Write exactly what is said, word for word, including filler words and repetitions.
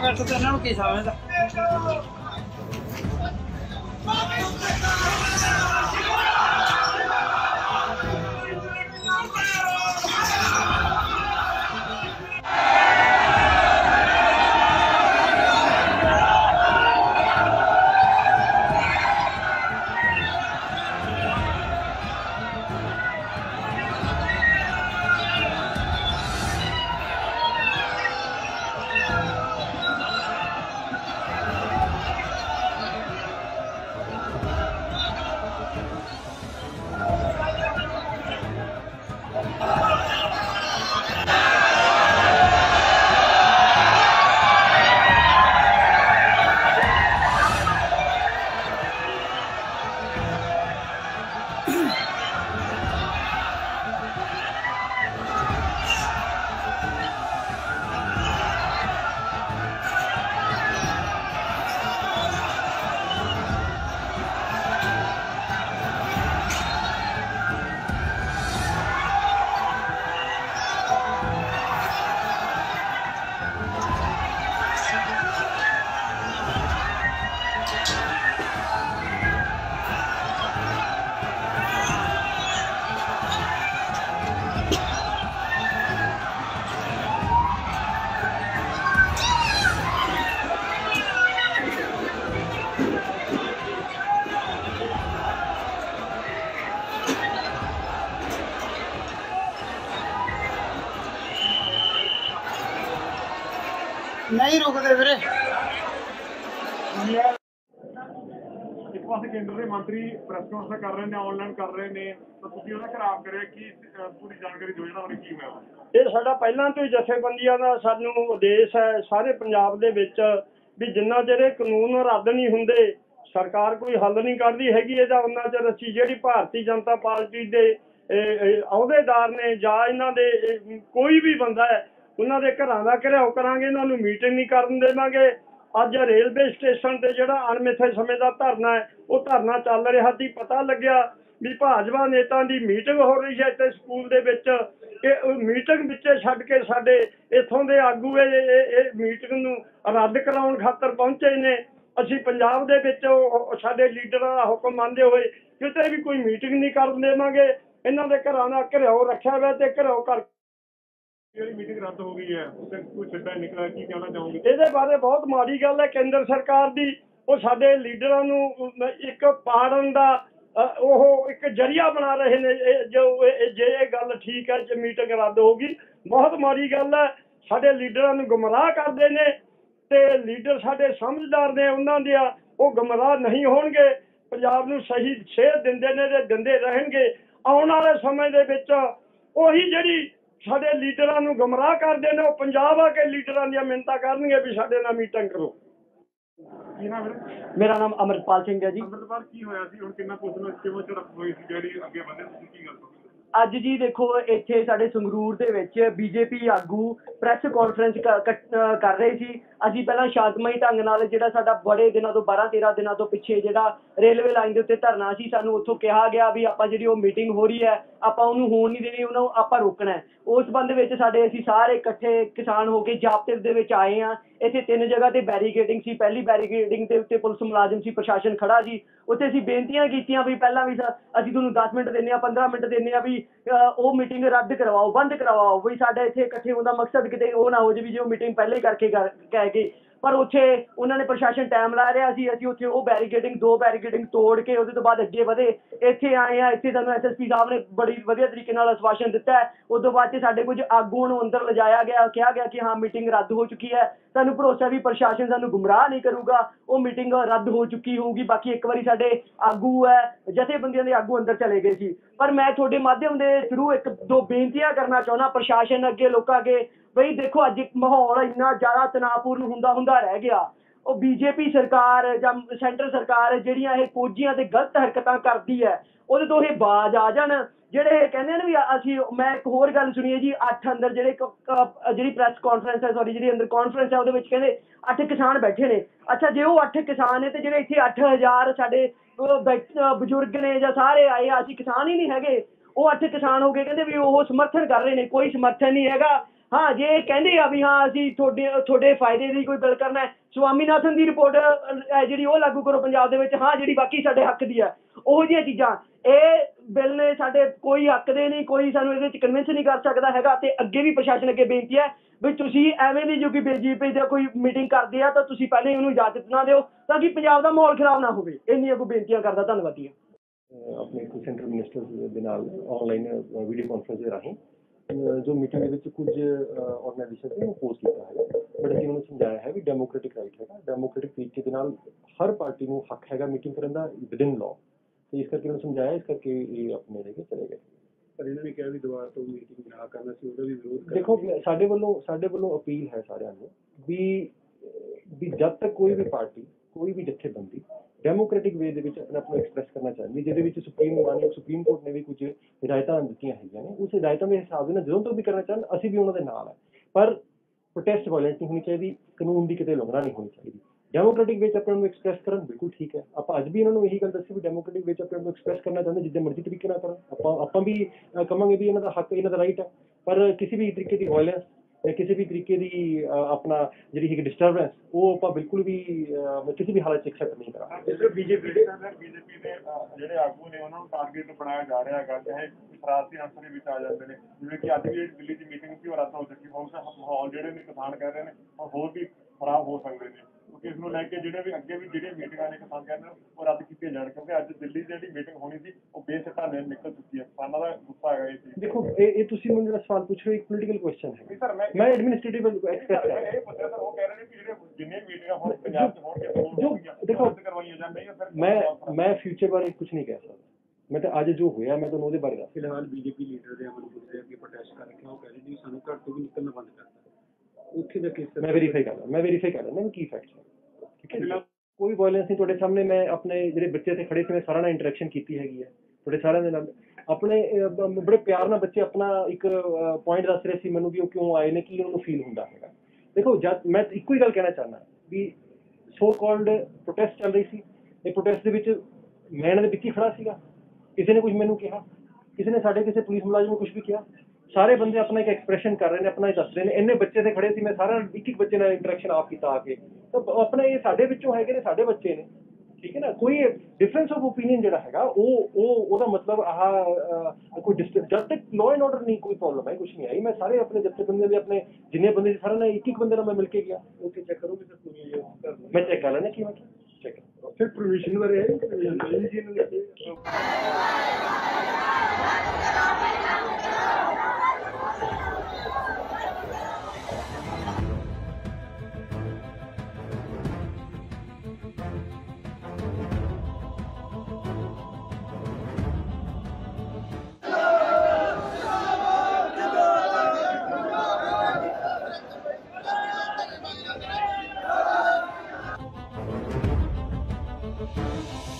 बैठो तो इन्होंने की समझदा। नहीं रुकते वीरे। एक पास केंद्र के मंत्री प्रेस कॉन्फ्रेंस कर रहे हैं, ऑनलाइन कर रहे हैं, तो तुसीं उहदा खराब करे कि पूरी जानकारी दिओ जिहड़ा उहने की होया। ਇਹ ਸਾਡਾ ਪਹਿਲਾਂ ਤੋਂ ਹੀ ਜਥੇਬੰਦੀਆਂ ਦਾ ਸਾਨੂੰ ਉਦੇਸ਼ ਹੈ ਸਾਰੇ ਪੰਜਾਬ ਦੇ ਵਿੱਚ ਵੀ ਜਿੰਨਾ ਚਿਰ ਇਹ ਕਾਨੂੰਨ ਰੱਦ ਨਹੀਂ ਹੁੰਦੇ ਸਰਕਾਰ ਕੋਈ ਹੱਲ ਨਹੀਂ ਕੱਢਦੀ ਹੈਗੀ ਇਹਦਾ ਉਹਨਾਂ ਚਿਰ ਅਸੀਂ ਜਿਹੜੀ ਭਾਰਤੀ ਜਨਤਾ ਪਾਰਟੀ ਦੇ ਅਹੁਦੇਦਾਰ ਨੇ ਜਾਂ ਇਹਨਾਂ ਦੇ ਕੋਈ ਵੀ ਬੰਦਾ ਹੈ ਉਹਨਾਂ ਦੇ ਘਰਾਂ ਦਾ ਘਿਰਾਓ ਕਰਾਂਗੇ, ਇਹਨਾਂ ਨੂੰ ਮੀਟਿੰਗ ਨਹੀਂ ਕਰਨ ਦੇਵਾਂਗੇ। ਅੱਜ ਰੇਲਵੇ ਸਟੇਸ਼ਨ ਤੇ ਜਿਹੜਾ ਅਣਮਿੱਥੇ ਸਮੇਂ ਦਾ ਧਰਨਾ ਹੈ ਉਹ ਧਰਨਾ ਚੱਲ ਰਿਹਾ ਸੀ, ਪਤਾ ਲੱਗਿਆ ਵੀ ਭਾਜਪਾ ਨੇਤਾ ਦੀ ਮੀਟਿੰਗ ਹੋ ਰਹੀ ਹੈ ਤੇ ਸਕੂਲ ਦੇ ਵਿੱਚ ਇਹ ਮੀਟਿੰਗ ਵਿੱਚ ਛੱਡ ਕੇ ਸਾਡੇ ਇੱਥੋਂ ਦੇ ਆਗੂ ਇਹ ਮੀਟਿੰਗ ਨੂੰ ਰੱਦ ਕਰਾਉਣ ਖਾਤਰ ਪਹੁੰਚੇ ਨੇ। ਅਸੀਂ ਪੰਜਾਬ ਦੇ ਵਿੱਚ ਸਾਡੇ ਲੀਡਰਾਂ ਦਾ ਹੁਕਮ ਮੰਨਦੇ ਹੋਏ ਕਿਤੇ ਵੀ ਕੋਈ ਮੀਟਿੰਗ ਨਹੀਂ ਕਰਨ ਦੇਵਾਂਗੇ। ਇਹਨਾਂ ਦੇ ਘਰਾਂ ਦਾ ਘਿਰਾਓ ਰੱਖਿਆ ਹੋਇਆ ਤੇ ਘਿਰਾਓ ਕਰ मीटिंग रद्द हो गई है उससे कोई सिद्धा निकला, की कहना चाहूंगी? ਇਹਦੇ ਬਾਰੇ ਬਹੁਤ ਮਾੜੀ ਗੱਲ ਹੈ ਕੇਂਦਰ ਸਰਕਾਰ ਦੀ। ਉਹ ਸਾਡੇ ਲੀਡਰਾਂ ਨੂੰ ਇੱਕ ਪਾੜਨ ਦਾ ਉਹ ਇੱਕ ਜਰੀਆ ਬਣਾ ਰਹੇ ਨੇ। ਜੋ ਜੇ ਇਹ ਗੱਲ ਠੀਕ ਹੈ ਜੇ ਮੀਟਿੰਗ ਰੱਦ ਹੋ ਗਈ ਬਹੁਤ ਮਾੜੀ ਗੱਲ ਹੈ। ਸਾਡੇ ਲੀਡਰਾਂ ਨੂੰ ਗੁੰਮਰਾਹ ਕਰਦੇ ਨੇ ਤੇ ਲੀਡਰ ਸਾਡੇ ਸਮਝਦਾਰ ਨੇ, ਉਹਨਾਂ ਦੇ ਉਹ ਗੁੰਮਰਾਹ ਨਹੀਂ ਹੋਣਗੇ। ਪੰਜਾਬ ਨੂੰ ਸਹੀ ਸੇਧ ਦਿੰਦੇ ਨੇ ਤੇ ਦਿੰਦੇ ਰਹਿਣਗੇ। ਆਉਣ ਵਾਲੇ ਸਮੇਂ ਦੇ ਵਿੱਚ ਉਹੀ ਜਿਹੜੀ ਸਾਡੇ ਲੀਡਰਾਂ ਨੂੰ ਗੁੰਮਰਾਹ ਕਰਦੇ ਨੇ ਉਹ ਪੰਜਾਬ ਆ ਕੇ ਲੀਡਰਾਂ ਦੀਆਂ ਮਿੰਨਤਾਂ ਕਰਨਗੇ ਵੀ ਸਾਡੇ ਨਾਲ ਮੀਟਿੰਗ ਕਰੋ। ਕੀ ਨਾਮ ਹੈ? ਮੇਰਾ ਨਾਮ ਅਮਰਪਾਲ ਸਿੰਘ ਹੈ ਜੀ। ਅਮਰਪਾਲ ਕੀ ਹੋਇਆ ਸੀ ਹੁਣ ਕਿੰਨਾ ਪੁੱਛਣਾ ਕਿਵੇਂ ਚ ਰੱਖ ਹੋਈ ਸੀ ਜਿਹੜੀ ਅੱਗੇ ਵਧੇ ਤੁਸੀਂ ਕੀ ਗੱਲ? ਅੱਜ ਜੀ ਦੇਖੋ ਇੱਥੇ ਸਾਡੇ ਸੰਗਰੂਰ ਦੇ ਵਿੱਚ ਬੀਜੇਪੀ ਆਗੂ ਪ੍ਰੈਸ ਕਾਨਫਰੰਸ ਕਰ ਰਹੇ ਸੀ। ਅਸੀਂ ਪਹਿਲਾਂ ਸ਼ਾਂਤਮਈ ਢੰਗ ਨਾਲ ਜਿਹੜਾ ਸਾਡਾ ਬੜੇ ਦਿਨਾਂ ਤੋਂ ਬਾਰਾਂ ਤੇਰਾਂ ਦਿਨਾਂ ਤੋਂ ਪਿੱਛੇ ਜਿਹੜਾ ਰੇਲਵੇ ਲਾਈਨ ਦੇ ਉੱਤੇ ਧਰਨਾ ਸੀ, ਸਾਨੂੰ ਉੱਥੋਂ ਕਿਹਾ ਗਿਆ ਵੀ ਆਪਾਂ ਜਿਹੜੀ ਉਹ ਮੀਟਿੰਗ ਹੋ ਰਹੀ ਹੈ ਆਪਾਂ ਉਹਨੂੰ ਹੋਣ ਨਹੀਂ ਦੇਣੀ, ਉਹਨੂੰ ਆਪਾਂ ਰੋਕਣਾ ਹੈ। ਉਸ ਸੰਬੰਧ ਵਿੱਚ ਸਾਡੇ ਅਸੀਂ ਸਾਰੇ ਇਕੱਠੇ ਕਿਸਾਨ ਹੋ ਕੇ ਜਾਬਤੇ ਦੇ ਵਿੱਚ ਆਏ ਹਾਂ। ਇੱਥੇ ਤਿੰਨ ਜਗ੍ਹਾ ਤੇ ਬੈਰੀਕੇਡਿੰਗ ਸੀ। ਪਹਿਲੀ ਬੈਰੀਕੇਡਿੰਗ ਦੇ ਉੱਤੇ ਪੁਲਿਸ ਮੁਲਾਜ਼ਮ ਸੀ, ਪ੍ਰਸ਼ਾਸਨ ਖੜਾ ਸੀ। ਉੱਥੇ ਅਸੀਂ ਬੇਨਤੀਆਂ ਕੀਤੀਆਂ ਵੀ ਪਹਿਲਾਂ ਵੀ ਅਸੀਂ ਤੁਹਾਨੂੰ ਦਸ ਮਿੰਟ ਦਿੰਦੇ ਹਾਂ, ਪੰਦਰਾਂ ਮਿੰਟ ਦਿੰਦੇ ਹਾਂ ਵੀ ਉਹ ਮੀਟਿੰਗ ਰੱਦ ਕਰਵਾਓ, ਬੰਦ ਕਰਵਾਓ। ਵੀ ਸਾਡਾ ਇੱਥੇ ਇਕੱਠੇ ਹੋਣ ਦਾ ਮਕਸਦ ਕਿਤੇ ਉਹ ਨਾ ਹੋ ਜਾਵੇ ਵੀ ਜੋ ਮੀਟਿੰਗ ਪਹਿਲੇ ਕਰਕੇ ਕਹਿ ਕੇ, ਪਰ ਉੱਥੇ ਉਹਨਾਂ ਨੇ ਪ੍ਰਸ਼ਾਸਨ ਟਾਈਮ ਲਾ ਰਿਹਾ ਸੀ। ਅਸੀਂ ਉੱਥੇ ਉਹ ਬੈਰੀਕੇਡਿੰਗ ਦੋ ਬੈਰੀਕੇਡਿੰਗ ਤੋੜ ਕੇ ਉਹਦੇ ਤੋਂ ਬਾਅਦ ਅੱਗੇ ਵਧੇ। ਇੱਥੇ ਆਏ ਆ, ਇੱਥੇ ਸਾਨੂੰ ਐਸ ਐਸ ਪੀ ਸਾਹਿਬ ਨੇ ਬੜੀ ਵਧੀਆ ਤਰੀਕੇ ਨਾਲ ਆਸ਼ਵਾਸਨ ਦਿੱਤਾ ਹੈ। ਉਸ ਤੋਂ ਬਾਅਦ 'ਚ ਸਾਡੇ ਕੁਝ ਆਗੂਆਂ ਨੂੰ ਅੰਦਰ ਲਿਜਾਇਆ ਗਿਆ, ਕਿਹਾ ਗਿਆ ਕਿ ਹਾਂ ਮੀਟਿੰਗ ਰੱਦ ਹੋ ਚੁੱਕੀ ਹੈ। ਸਾਨੂੰ ਭਰੋਸਾ ਵੀ ਪ੍ਰਸ਼ਾਸਨ ਸਾਨੂੰ ਗੁੰਮਰਾਹ ਨਹੀਂ ਕਰੂਗਾ, ਉਹ ਮੀਟਿੰਗ ਰੱਦ ਹੋ ਚੁੱਕੀ ਹੋਊਗੀ। ਬਾਕੀ ਇੱਕ ਵਾਰੀ ਸਾਡੇ ਆਗੂ ਹੈ ਜਥੇਬੰਦੀਆਂ ਦੇ ਆਗੂ ਅੰਦਰ ਚਲੇ ਗਏ ਸੀ। ਪਰ ਮੈਂ ਤੁਹਾਡੇ ਮਾਧਿਅਮ ਦੇ ਥਰੂ ਇੱਕ ਦੋ ਬੇਨਤੀਆਂ ਕਰਨਾ ਚਾਹੁੰਦਾ ਪ੍ਰਸ਼ਾਸਨ ਅੱਗੇ, ਲੋਕਾਂ ਅੱਗੇ। ਬਈ ਦੇਖੋ ਅੱਜ ਮਾਹੌਲ ਇੰਨਾ ਜ਼ਿਆਦਾ ਤਣਾਅਪੂਰਨ ਹੁੰਦਾ ਹੁੰਦਾ ਰਹਿ ਗਿਆ। ਉਹ ਬੀਜੇਪੀ ਸਰਕਾਰ ਜਾਂ ਸੈਂਟਰ ਸਰਕਾਰ ਜਿਹੜੀਆਂ ਇਹ ਫੌਜੀਆਂ ਤੇ ਗਲਤ ਹਰਕਤਾਂ ਕਰਦੀ ਹੈ ਉਹਦੇ ਤੋਂ ਇਹ ਬਾਜ਼ ਆ ਜਾਣ। ਜਿਹੜੇ ਇਹ ਕਹਿੰਦੇ ਨੇ ਵੀ ਅਸੀਂ, ਮੈਂ ਇੱਕ ਹੋਰ ਗੱਲ ਸੁਣੀ ਹੈ ਜੀ, ਅੱਠ ਅੰਦਰ ਜਿਹੜੇ ਜਿਹੜੀ ਪ੍ਰੈਸ ਕਾਨਫਰੰਸ ਹੈ ਸੌਰੀ ਜਿਹੜੀ ਅੰਦਰ ਕਾਨਫਰੰਸ ਹੈ ਉਹਦੇ ਵਿੱਚ ਕਹਿੰਦੇ ਅੱਠ ਕਿਸਾਨ ਬੈਠੇ ਨੇ। ਅੱਛਾ ਜੇ ਉਹ ਅੱਠ ਕਿਸਾਨ ਨੇ ਤੇ ਜਿਹੜੇ ਇੱਥੇ ਅੱਠ ਹਜ਼ਾਰ ਸਾਡੇ ਬਜ਼ੁਰਗ ਨੇ ਜਾਂ ਸਾਰੇ ਆਏ ਆ, ਅਸੀਂ ਕਿਸਾਨ ਹੀ ਨਹੀਂ ਹੈਗੇ। ਉਹ ਅੱਠ ਕਿਸਾਨ ਹੋ ਗਏ ਕਹਿੰਦੇ ਵੀ ਉਹ ਸਮਰਥਨ ਕਰ ਰਹੇ ਨੇ। ਕੋਈ ਸਮਰਥਨ ਨਹੀਂ ਹੈਗਾ। ਹਾਂ ਜੇ ਇਹ ਕਹਿੰਦੇ ਆ ਵੀ ਹਾਂ ਅਸੀਂ ਤੁਹਾਡੇ ਤੁਹਾਡੇ ਫਾਇਦੇ ਲਈ ਕੋਈ ਬਿੱਲ ਕਰਨਾ ਹੈ, ਸਵਾਮੀਨਾਥਨ ਦੀ ਰਿਪੋਰਟ ਜਿਹੜੀ ਉਹ ਲਾਗੂ ਕਰੋ ਪੰਜਾਬ ਦੇ ਵਿੱਚ, ਹਾਂ ਜਿਹੜੀ ਬਾਕੀ ਸਾਡੇ ਹੱਕ ਦੀ ਹੈ, ਉਹੋ ਜਿਹੀਆਂ ਚੀਜ਼ਾਂ। ਇਹ ਬਿੱਲ ਨੇ ਸਾਡੇ ਕੋਈ ਹੱਕ ਦੇ ਨਹੀਂ, ਕੋਈ ਸਾਨੂੰ ਇਹਦੇ ਵਿੱਚ ਕਨਵਿੰਸ ਨਹੀਂ ਕਰ ਸਕਦਾ ਹੈਗਾ। ਤੇ ਅੱਗੇ ਵੀ ਪ੍ਰਸ਼ਾਸਨ ਅੱਗੇ ਬੇਨਤੀ ਹੈ ਵੀ ਤੁਸੀਂ ਐਵੇਂ ਦੀ ਜੋ ਕਿ ਬੀਜੇਪੀ ਦਾ ਕੋਈ ਮੀਟਿੰਗ ਕਰਦੇ ਆ ਤਾਂ ਤੁਸੀਂ ਪਹਿਲੇ ਉਹਨੂੰ ਇਜਾਜ਼ਤ ਨਾ ਦਿਓ ਤਾਂ ਕਿ ਪੰਜਾਬ ਦਾ ਮਾਹੌਲ ਖਰਾਬ ਨਾ ਹੋਵੇ। ਇੰਨੀਆਂ ਕੋਈ ਬੇਨਤੀਆਂ ਕਰਦਾ। ਧੰਨਵਾਦ ਜੀ। ਆਪਣੇ ਸੈਂਟਰਲ ਮਿਨਿਸਟਰ ਦੇ ਨਾਲ ਆਨਲਾਈਨ ਵੀਡੀਓ ਕਾਨਫਰੰਸ ਦੇ ਰਾਹੀਂ ਜੋ ਮੀਟਿੰਗ ਦੇ ਵਿੱਚ ਕੁਝ ਆਰਗੇਨਾਈਜੇਸ਼ਨ ਨੇ ਪੋਸਟ ਕੀਤਾ ਹੈ, ਬਟ ਅਸੀਂ ਉਹਨੂੰ ਸਮਝਾਇਆ ਹੈ ਵੀ ਡੈਮੋਕ੍ਰੈਟਿਕ ਰਾਈਟ ਹੈਗਾ, ਡੈਮੋਕ੍ਰੈਟਿਕ ਤਰੀਕੇ ਦੇ ਨਾਲ ਹਰ ਪਾਰਟੀ ਨੂੰ ਹੱਕ ਹੈਗਾ ਮੀਟਿੰਗ ਕਰਨ ਦਾ ਵਿਦਿਨ ਲਾਅ। ਤੇ ਇਸ ਕਰਕੇ ਉਹਨੂੰ ਸਮਝਾਇਆ, ਇਸ ਕਰਕੇ ਇਹ ਆਪਣੇ ਰਹਿ ਕੇ ਚਲੇ ਗਏ। ਪਰ ਇਹਨਾਂ ਨੇ ਕਿਹਾ ਵੀ ਦੁਬਾਰਾ ਤੋਂ ਮੀਟਿੰਗ ਨਾ ਕਰਨਾ ਸੀ, ਉਹਦਾ ਵੀ ਵਿਰੋਧ ਕਰ। ਦੇਖੋ ਸਾਡੇ ਵੱਲੋਂ ਸਾਡੇ ਵੱਲੋਂ ਅਪੀਲ ਹੈ ਸਾਰਿਆਂ ਨੂੰ ਵੀ ਵੀ ਜਦ ਤੱਕ ਕੋਈ ਵੀ ਪਾਰਟੀ ਕੋਈ ਵੀ ਜਥੇਬੰਦੀ ਡੈਮੋਕ੍ਰੈਟਿਕ ਵੇ ਦੇ ਵਿੱਚ ਆਪਣੇ ਆਪ ਨੂੰ ਐਕਸਪ੍ਰੈਸ ਕਰਨਾ ਚਾਹੁੰਦੀ, ਜਿਹਦੇ ਵਿੱਚ ਸੁਪਰੀਮ ਮਾਨਯੋਗ ਸੁਪਰੀਮ ਕੋਰਟ ਨੇ ਵੀ ਕੁਝ ਹਦਾਇਤਾਂ ਦਿੱਤੀਆਂ ਹੈਗੀਆਂ ਨੇ, ਉਸ ਹਦਾਇਤਾਂ ਦੇ ਹਿਸਾਬ ਦੇ ਨਾਲ ਜਦੋਂ ਤੋਂ ਵੀ ਕਰਨਾ ਚਾਹਣ ਅਸੀਂ ਵੀ ਉਹਨਾਂ ਦੇ ਨਾਲ ਹੈ। ਪਰ ਪ੍ਰੋਟੈਸਟ ਵਾਇਲੈਂਸ ਨਹੀਂ ਹੋਣੀ ਚਾਹੀਦੀ, ਕਾਨੂੰਨ ਦੀ ਕਿਤੇ ਉਲੰਘਣਾ ਨਹੀਂ ਹੋਣੀ ਚਾਹੀਦੀ। ਡੈਮੋਕ੍ਰੈਟਿਕ ਵਿੱਚ ਆਪਣੇ ਨੂੰ ਐਕਸਪ੍ਰੈਸ ਕਰਨ ਬਿਲਕੁਲ ਠੀਕ ਹੈ। ਆਪਾਂ ਅੱਜ ਵੀ ਇਹਨਾਂ ਨੂੰ ਇਹੀ ਗੱਲ ਦੱਸੀ ਵੀ ਡੈਮੋਕ੍ਰੈਟਿਕ ਵਿੱਚ ਆਪਣੇ ਨੂੰ ਐਕਸਪ੍ਰੈਸ ਕਰਨਾ ਚਾਹੁੰਦੇ ਜਿੱਦਾਂ ਮਰਜ਼ੀ ਤਰੀਕੇ ਨਾਲ ਕਰਨ, ਆਪਾਂ ਆਪਾਂ ਵੀ ਕਹਾਂਗੇ ਵੀ ਇਹਨਾਂ ਦਾ ਹੱਕ, ਇਹਨਾਂ ਦਾ ਰਾਈਟ ਹੈ। ਪਰ ਕਿਸੇ ਵੀ ਤਰੀਕੇ ਦੀ ਵਾਇਲੈਂਸ ਜਾਂ ਕਿਸੇ ਵੀ ਤਰੀਕੇ ਦੀ ਆਪਣਾ ਜਿਹੜੀ ਹੈਗੀ ਡਿਸਟਰਬੈਂਸ ਉਹ ਆਪਾਂ ਬਿਲਕੁਲ ਵੀ ਕਿਸੇ ਵੀ ਹਾਲਤ 'ਚ ਐਕਸੈਪਟ ਨਹੀਂ ਕਰਾਂਗੇ। ਜਿਸ ਤਰ੍ਹਾਂ ਬੀਜੇਪੀ ਦੇ ਬੀਜੇਪੀ ਦੇ ਜਿਹੜੇ ਆਗੂ ਨੇ ਉਹਨਾਂ ਨੂੰ ਟਾਰਗੇਟ ਬਣਾਇਆ ਜਾ ਰਿਹਾ ਹੈਗਾ, ਚਾਹੇ ਸ਼ਰਾਰਤੀ ਅੰਸਰ ਦੇ ਵਿੱਚ ਆ ਜਾਂਦੇ ਨੇ, ਜਿਵੇਂ ਕਿ ਅੱਜ ਵੀ ਜਿਹੜੀ ਦਿੱਲੀ ਦੀ ਮੀਟਿੰਗ ਸੀ ਉਹ ਰੱਦ ਹੋ ਚੁੱਕੀ। ਹੁਣ ਮਾਹੌਲ ਜਿਹੜੇ ਨੇ ਕਿਸਾਨ ਕਹਿ ਰਹੇ ਨੇ ਉਹ ਹੋਰ ਵੀ ਖਰਾਬ ਹੋ ਸਕਦੇ ਨੇ, ਕਿਉਂਕਿ ਇਸ ਨੂੰ ਲੈ ਕੇ ਜਿਹੜੇ ਵੀ ਅੱਗੇ ਵੀ ਜਿਹੜੀਆਂ ਮੀਟਿੰਗਾਂ ਨੇ ਕਿਸਾਨ ਕਹਿੰਦੇ ਉਹ ਰੱਦ ਕੀਤੀਆਂ ਜਾਣ, ਕਿਉਂਕਿ ਅੱਜ ਦਿੱਲੀ ਦੀ ਜਿਹੜੀ ਮੀਟਿੰਗ ਹੋਣੀ ਸੀ ਉਹ ਬੇਸਿੱਟਾ ਨੇ ਨਿਕਲ ਚੁੱਕੀ ਹੈ। ਕਿਸਾਨਾਂ ਦਾ ਗੁੱਸਾ ਹੈਗਾ ਇਹ ਚੀਜ਼। ਦੇਖੋ ਇਹ ਇਹ ਤੁਸੀਂ ਮੈਨੂੰ ਜਿਹੜਾ ਸਵਾਲ ਪੁੱਛ ਰਹੇ ਹੋ ਇੱਕ ਪੋਲੀਟੀਕਲ ਕੁਐਸਚਨ ਹੈ, ਸਰ ਮੈਂ ਮੈਂ ਐਡਮਿਨਿਸਟ੍ਰੇਟਿਵ ਐਕਸਪ੍ਰੈਸ ਕਰ ਰਿਹਾ। ਇਹ ਪੁੱਛਿਆ ਸਰ, ਉਹ ਕਹਿ ਰਹੇ ਨੇ ਕਿ ਜਿਹੜੇ ਜਿੰਨੇ ਮੀਟਿੰਗਾਂ ਹੁਣ ਪੰਜਾਬ 'ਚ ਹੋਣਗੇ ਜੋ ਦੇਖੋ ਕਰਵਾਈਆਂ ਜਾਂਦੀਆਂ ਫਿਰ ਮੈਂ ਮੈਂ ਫਿਊਚਰ ਬਾਰੇ ਕੁਝ ਨਹੀਂ ਕਹਿ ਸਕਦਾ। ਮੈਂ ਤਾਂ ਅੱਜ ਜੋ ਹੋਇਆ ਮੈਂ ਤੁਹਾਨੂੰ ਉਹਦੇ ਬਾਰੇ ਦੱਸ। ਫਿਲਹਾਲ ਬੀਜੇਪੀ ਲੀਡਰ ਦੇ ਅਮਰ ਗੁੱਸੇ ਅੱਗੇ ਪ੍ਰੋਟੈਸਟ ਕਰ ਰਹੇ, ਉਹ ਕਹਿ ਰਹੇ ਜੀ ਸਾਨੂੰ ਘਰ ਤੋਂ ਵੀ ਨਿਕਲਣਾ ਬੰਦ ਕਰਤਾ। ਉੱਥੇ ਦਾ ਕਿਸ ਮੈਂ ਵੈਰੀਫਾਈ ਕਰ ਲਾਂ ਮੈਂ ਵੈਰੀਫਾਈ ਕਰ ਲੈਂਦਾ ਕੀ ਫੈਕਟ ਹੈ। ਠੀਕ ਹੈ, ਕੋਈ ਵਾਇਲੈਂਸ ਨਹੀਂ। ਤੁਹਾਡੇ ਸਾਹਮਣੇ ਮੈਂ ਆਪਣੇ ਜਿਹੜੇ ਬੱਚੇ ਇੱਥੇ ਖੜੇ ਸੀ ਮੈਂ ਸਾਰਿਆਂ ਨਾਲ ਇੰਟਰੈਕਸ਼ਨ ਕੀਤੀ ਹੈਗੀ ਹੈ, ਤੁਹਾਡੇ ਸਾਰਿਆਂ ਦੇ ਨਾਲ ਆਪਣੇ ਬੜੇ ਪਿਆਰ ਨਾਲ ਬੱਚੇ ਆਪਣਾ ਇੱਕ ਪੁਆਇੰਟ ਦੱਸ ਰਹੇ ਸੀ ਮੈਨੂੰ ਵੀ ਉਹ ਕਿਉਂ ਆਏ ਨੇ, ਕੀ ਉਹਨਾਂ ਨੂੰ ਫੀਲ ਹੁੰਦਾ ਹੈਗਾ। ਦੇਖੋ ਜਦ ਮੈਂ ਇੱਕੋ ਹੀ ਗੱਲ ਕਹਿਣਾ ਚਾਹੁੰਦਾ ਵੀ ਸੋ ਕਾਲਡ ਪ੍ਰੋਟੈਸਟ ਚੱਲ ਰਹੀ ਸੀ, ਇਹ ਪ੍ਰੋਟੈਸਟ ਦੇ ਵਿੱਚ ਮੈਂ ਇਹਨਾਂ ਦੇ ਵਿੱਚ ਹੀ ਖੜਾ ਸੀਗਾ, ਕਿਸੇ ਨੇ ਕੁਝ ਮੈਨੂੰ ਕਿਹਾ, ਕਿਸੇ ਨੇ ਸਾਡੇ ਕਿਸੇ ਪੁਲਿਸ ਮੁਲਾਜ਼ਮ ਨੂੰ ਕੁਝ ਵੀ ਕਿਹਾ, ਸਾਰੇ ਬੰਦੇ ਆਪਣਾ ਇੱਕ ਐਕਸਪ੍ਰੈਸ਼ਨ ਕਰ ਰਹੇ ਨੇ, ਆਪਣਾ ਇਹ ਦੱਸ ਰਹੇ ਨੇ। ਇੰਨੇ ਬੱਚੇ ਤੇ ਖੜੇ ਸੀ, ਮੈਂ ਸਾਰਾ ਇੱਕ ਇੱਕ ਬੱਚੇ ਨਾਲ ਇੰਟਰੈਕਸ਼ਨ ਆਪ ਕੀਤਾ ਆ ਕੇ, ਤਾਂ ਆਪਣਾ ਇਹ ਸਾਡੇ ਵਿੱਚੋਂ ਹੈਗੇ ਨੇ, ਸਾਡੇ ਬੱਚੇ ਨੇ। ਠੀਕ ਹੈ ਨਾ, ਕੋਈ ਡਿਫਰੈਂਸ ਆਫ ਓਪੀਨੀਅਨ ਜਿਹੜਾ ਹੈਗਾ ਉਹ ਉਹ ਉਹਦਾ ਮਤਲਬ ਆਹ ਕੋਈ ਜਦ ਤੱਕ ਲਾਅ ਐਂਡ ਆਰਡਰ ਨਹੀਂ ਕੋਈ ਪ੍ਰੋਬਲਮ ਹੈ, ਕੁਝ ਨਹੀਂ ਆਈ। ਮੈਂ ਸਾਰੇ ਆਪਣੇ ਜਥੇਬੰਦੀਆਂ ਦੇ ਆਪਣੇ ਜਿੰਨੇ ਬੰਦੇ ਸੀ ਸਾਰਿਆਂ ਨਾਲ ਇੱਕ ਇੱਕ ਬੰਦੇ ਨਾਲ ਮੈਂ ਮਿਲ ਕੇ ਗਿਆ। ਉੱਥੇ ਚੈੱਕ ਕਰੋਗੇ ਸਰ ਦੁਨੀਆ ਮੈਂ ਚੈੱਕ ਕਰ ਲੈਣਾ ਕੀ ਮੈਂ ਚੈੱਕ ਫਿਰ ਪ੍ਰੋਵੀਜ਼ਨ ਬਾਰੇ ਹੈ ਪ੍ਰੋਵੀਜ਼ਨ ਜੀ ਨੇ Thank you.